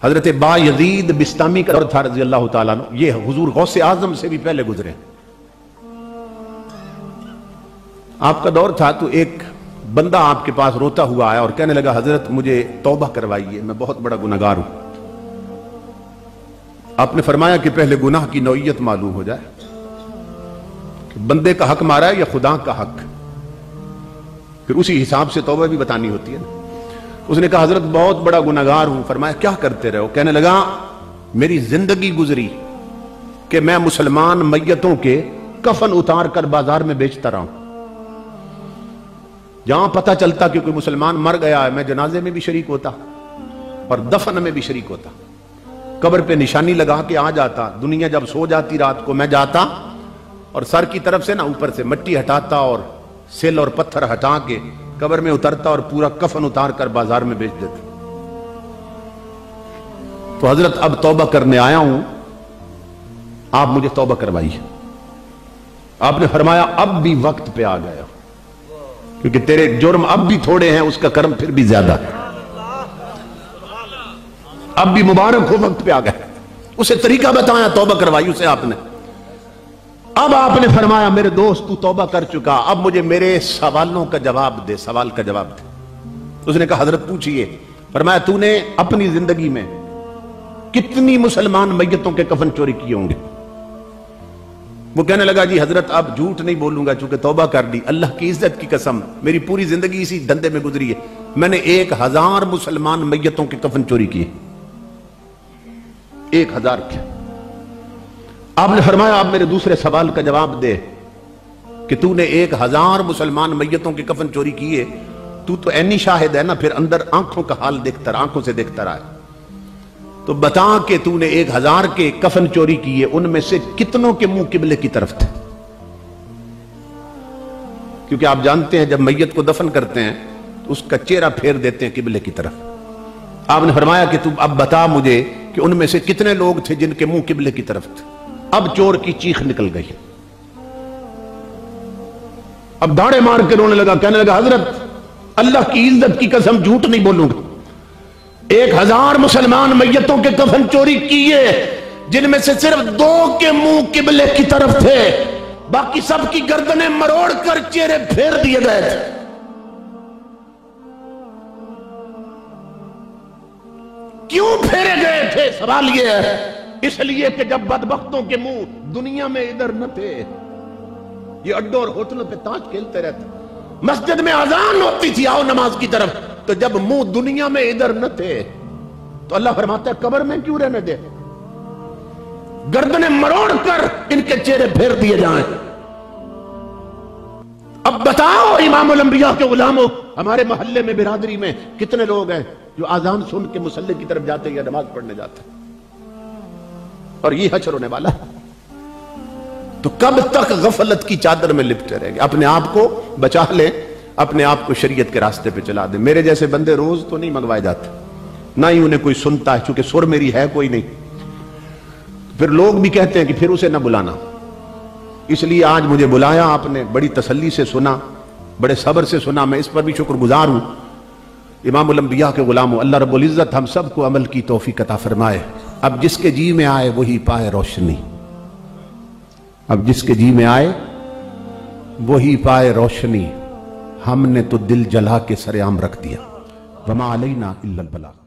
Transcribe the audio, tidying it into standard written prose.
حضرت با یزید بستامی کا دور تھا رضی اللہ تعالیٰ عنہ، یہ حضور غوث اعظم سے بھی پہلے گزرے. آپ کا دور تھا تو ایک بندہ آپ کے پاس روتا ہوا آیا اور کہنے لگا حضرت مجھے توبہ کروائیے، میں بہت بڑا گناہگار ہوں. آپ نے فرمایا کہ پہلے گناہ کی نوعیت معلوم ہو جائے کہ بندے کا حق مارا ہے یا خدا کا حق، پھر اسی حساب سے توبہ بھی بتانی ہوتی ہے نا. اس نے کہا حضرت بہت بڑا گناہگار ہوں. فرمایا کیا کرتے رہے ہو؟ کہنے لگا میری زندگی گزری کہ میں مسلمان میتوں کے کفن اتار کر بازار میں بیچتا رہا ہوں. جہاں پتہ چلتا کہ کوئی مسلمان مر گیا ہے میں جنازے میں بھی شریک ہوتا اور دفن میں بھی شریک ہوتا. قبر پہ نشانی لگا کے آ جاتا. دنیا جب سو جاتی رات کو میں جاتا اور سر کی طرف سے نا اوپر سے مٹی ہٹاتا اور سل اور پتھر ہٹا کے قبر میں اترتا اور پورا کفن اتار کر بازار میں بیچ دیتا. تو حضرت اب توبہ کرنے آیا ہوں، آپ مجھے توبہ کروائیے. آپ نے فرمایا اب بھی وقت پہ آ گیا کیونکہ تیرے جرم اب بھی تھوڑے ہیں، اس کا کرم پھر بھی زیادہ ہے. اب بھی مبارک ہو وقت پہ آ گیا. اسے طریقہ بتایا توبہ کروائی اسے آپ نے. اب آپ نے فرمایا میرے دوست تو توبہ کر چکا، اب مجھے میرے سوالوں کا جواب دے، سوال کا جواب دے. اس نے کہا حضرت پوچھئے. فرمایا تو نے اپنی زندگی میں کتنی مسلمان میتوں کے کفن چوری کیے ہوں گے؟ وہ کہنے لگا جی حضرت اب جھوٹ نہیں بولوں گا چونکہ توبہ کر لی، اللہ کی عزت کی قسم میری پوری زندگی اسی دھندے میں گزری ہے، میں نے 1000 مسلمان میتوں کے کفن چوری کیے. 1000 کے. آپ نے فرمایا آپ میرے دوسرے سوال کا جواب دے کہ تو نے 1000 مسلمان میتوں کے کفن چوری کیے، تو عینی شاہد ہے نا، پھر اندر آنکھوں کا حال دیکھتا رہا، آنکھوں سے دیکھتا رہا. تو بتا کہ تو نے 1000 کے کفن چوری کیے، ان میں سے کتنوں کے منہ قبلے کی طرف تھے؟ کیونکہ آپ جانتے ہیں جب میت کو دفن کرتے ہیں تو اس کا چہرہ پھیر دیتے ہیں قبلے کی طرف. آپ نے فرمایا کہ تو اب بتا مجھے کہ ان میں سے کتنے لوگ تھے جن کے منہ قبلے کی طرف تھے. اب چور کی چیخ نکل گئی، اب داڑے مار کے رونے لگا، کہنے لگا حضرت اللہ کی عزت کی قسم جھوٹ نہیں بولوں گا، 1000 مسلمان میتوں کے کفن چوری کیے جن میں سے صرف 2 کے منہ قبلے کی طرف تھے، باقی سب کی گردنیں مروڑ کر چہرے پھیر دیے گئے تھے. کیوں پھیرے گئے تھے؟ سوال یہ ہے اس لیے کہ جب بدبختوں کے منہ دنیا میں ادھر نہ تھے، یہ اڈوں اور ہوٹلوں پہ تاش کھیلتے رہتے، مسجد میں اذان ہوتی تھی آؤ نماز کی طرف، تو جب منہ دنیا میں ادھر نہ تھے تو اللہ فرماتا ہے قبر میں کیوں رہنے دے، گردنیں مروڑ کر ان کے چہرے پھیر دیے جائیں. اب بتاؤ امام الانبیاء کے غلاموں، ہمارے محلے میں برادری میں کتنے لوگ ہیں جو اذان سن کے مصلی کی طرف جاتے یا نماز پڑھنے جاتے ہیں، اور یہ حشر ہونے والا ہے. تو کب تک غفلت کی چادر میں لپٹے رہیں گے؟ اپنے آپ کو بچا لیں، اپنے آپ کو شریعت کے راستے پہ چلا دیں. میرے جیسے بندے روز تو نہیں منگوائے جاتے، نہ ہی انہیں کوئی سنتا ہے، چونکہ سر میری ہے کوئی نہیں. پھر لوگ بھی کہتے ہیں کہ پھر اسے نہ بلانا. اس لیے آج مجھے بلایا آپ نے، بڑی تسلی سے سنا، بڑے صبر سے سنا، میں اس پر بھی شکر گزار ہوں. امام الانبیاء کے غلاموں، اللہ رب العزت ہم سب کو عمل کی توفیق عطا فرمائے. اب جس کے جی میں آئے وہی پائے روشنی، اب جس کے جی میں آئے وہی پائے روشنی. ہم نے تو دل جلا کے سر عام رکھ دیا. وما علینا الا البلاغ.